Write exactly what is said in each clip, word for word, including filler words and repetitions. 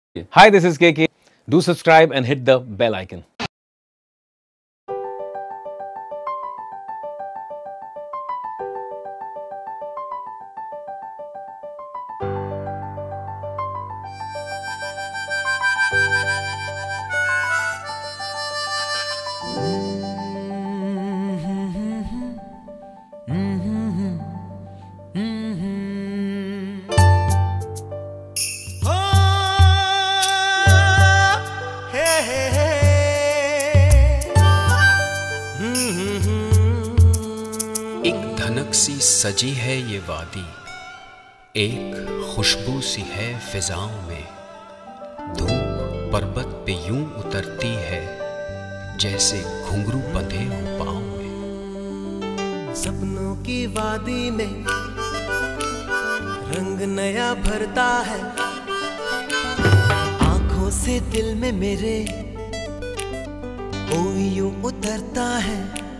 Hi, this is K K. Do subscribe and hit the bell icon. एक धनक सी सजी है ये वादी, एक खुशबू सी है फिजाओं में। धूप पर्वत पे यूं उतरती है जैसे घुंघरू बंधे हो पाँव में। सपनों की वादी में रंग नया भरता है, आंखों से दिल में मेरे कोई यूं उतरता है।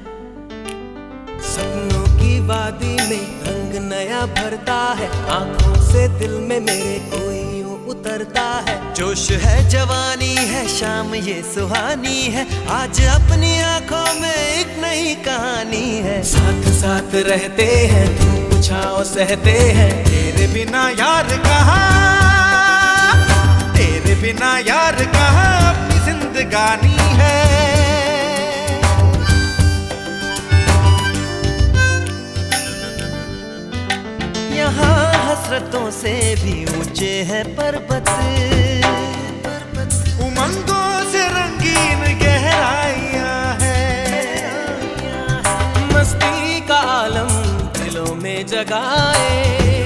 सपनों की वादी में रंग नया भरता है, आंखों से दिल में मेरे कोई यूं उतरता है। जोश है जवानी है शाम ये सुहानी है, आज अपनी आंखों में एक नई कहानी है। साथ साथ रहते हैं धूप छाँव सहते हैं, तेरे बिना यार कहाँ, तेरे बिना यार कहाँ अपनी जिंदगानी है। यहाँ हसरतों से भी ऊंचे हैं पर्वत, उमंगों से रंगीन गहराइयाँ है। मस्ती का आलम दिलों में जगाए,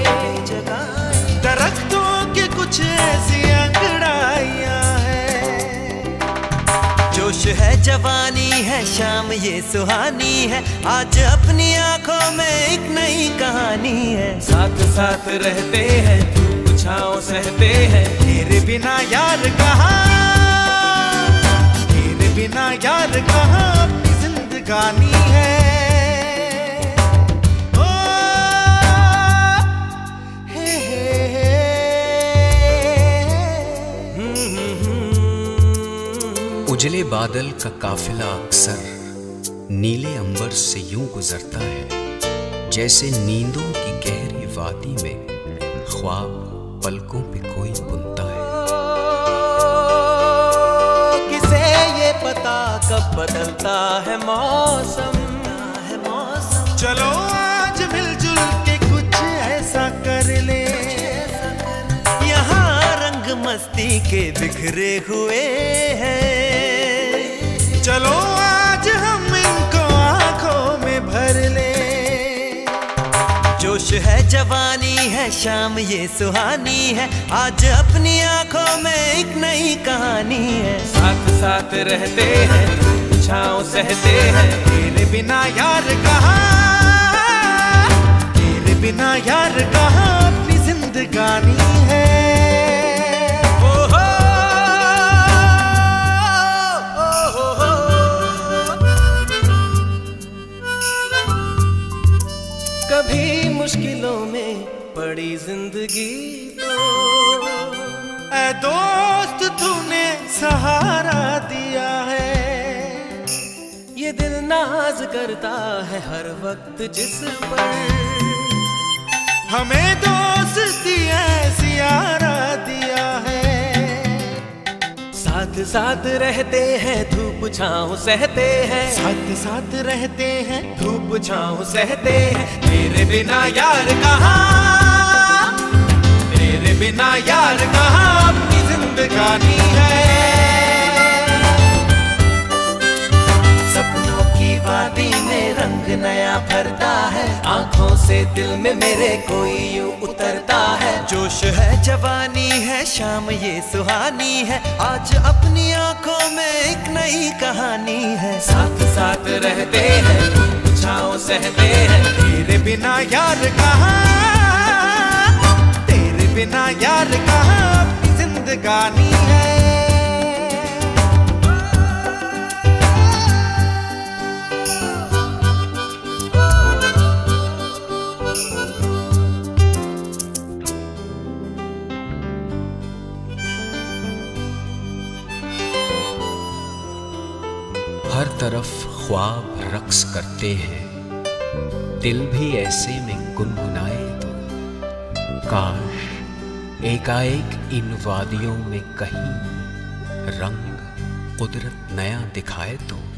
दरख्तों के कुछ ऐसी अंगड़ाइयाँ है। जोश है जवानी है शाम ये सुहानी है, आज अपनी आंखों में एक नई कहानी है। साथ साथ रहते हैं धूप छाँव सहते हैं, तेरे बिना यार कहाँ, तेरे बिना यार कहाँ अपनी जिंदगानी है। ओ, हे, हे, हे। उजले बादल का काफिला अक्सर नीले अंबर से यूं गुजरता है, जैसे नींदों की गहरी वादी में ख्वाब पलकों पे कोई बुनता है। किसे ये पता कब बदलता है मौसम, है मौसम। चलो आज मिलजुल के कुछ ऐसा कर ले, यहाँ रंग मस्ती के बिखरे हुए हैं। चलो आज हम इनको आंखों में भर ले। जोश है जवानी है शाम ये सुहानी है, आज अपनी आंखों में एक नई कहानी है। साथ साथ रहते हैं धूप छाँव सहते हैं, तेरे बिना यार कहाँ, तेरे बिना यार कहाँ अपनी जिंदगानी है। कभी मुश्किलों में पड़ी जिंदगी तो ऐ दोस्त तूने सहारा दिया है। ये दिल नाज करता है हर वक्त जिस पर, हमें दोस्ती ऐसी यारा दिया है। साथ साथ रहते हैं धूप छाँव सहते हैं, साथ साथ रहते हैं धूप छाँव सहते हैं। तेरे बिना यार कहाँ, तेरे बिना यार कहाँ अपनी जिंदगानी है। सपनों की वादी में रंग नया भरता है, आंखों से दिल में मेरे कोई यूं उतरता है। जोश है जवानी है शाम ये सुहानी है, आज अपनी आंखों में एक नई कहानी है। साथ साथ रहते हैं धूप छाँव सहते हैं, तेरे बिना यार कहाँ, तेरे बिना यार कहाँ अपनी जिंदगानी है। हर तरफ ख्वाब रक्स करते हैं, दिल भी ऐसे में गुनगुनाए तो। काश एकाएक इन वादियों में कहीं रंग कुदरत नया दिखाए तो।